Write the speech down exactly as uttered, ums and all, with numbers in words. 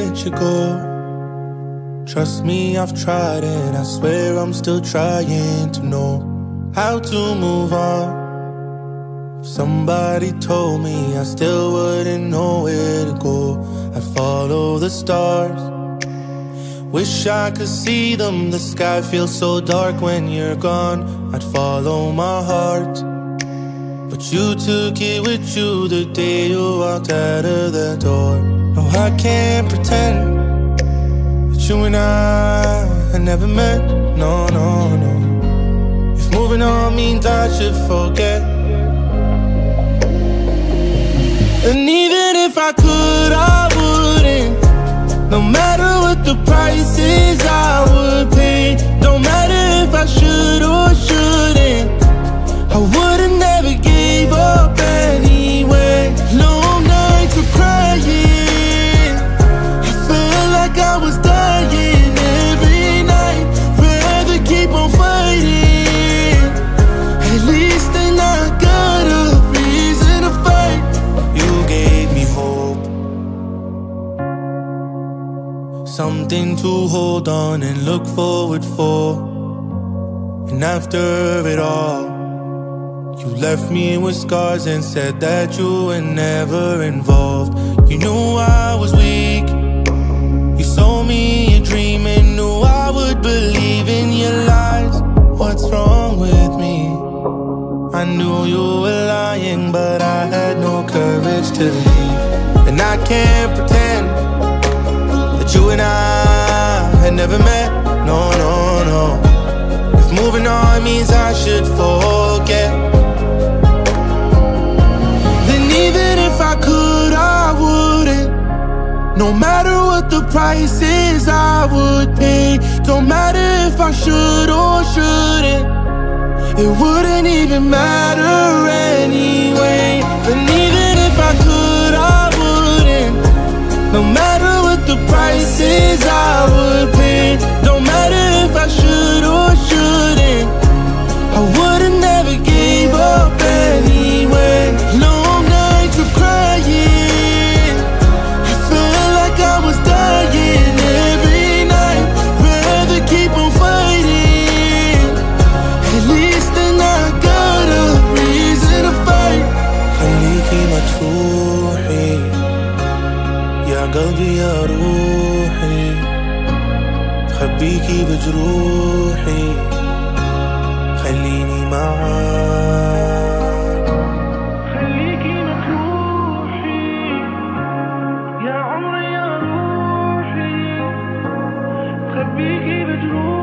let you go. Trust me, I've tried and I swear I'm still trying to know how to move on. If somebody told me I still wouldn't know where to go, I'd follow the stars. Wish I could see them, the sky feels so dark when you're gone. I'd follow my heart, but you took it with you the day you walked out of the door. No, I can't pretend that you and I had never met. No, no, no. If moving on means I should forget, and even if I could, I wouldn't. No matter what the price is, I would pay. Don't matter if I should or shouldn't, I would've never gave up anyway. Long nights of crying, I felt like I was dying every night. Rather keep on fighting, at least then I got a reason to fight. You gave me hope, something to hold on and look forward for. And after it all, you left me with scars and said that you were never involved. You knew I was weak, you sold me a dream and knew I would believe in your lies. What's wrong with me? I knew you were lying, but I had no courage to leave. And I can't pretend that you and I had never met. No, no, no. If moving on means I should forget, then even if I could, I wouldn't. No matter what the price is, I would pay. Don't matter if I should or shouldn't, it wouldn't even matter anyway. And even if I could, I wouldn't. No matter what the price is, I would pay. Don't matter if I should or shouldn't, I would've never gave up anyway. Long nights of crying, I felt like I was dying every night. Rather keep on fighting, at least then I got a reason to fight. خليكي مجروحي يا قلبي يا روحي، خبيكي بجروحي خليني معاك. خليكي مجروحي يا عمري يا روحي، خبيكي بجروحي.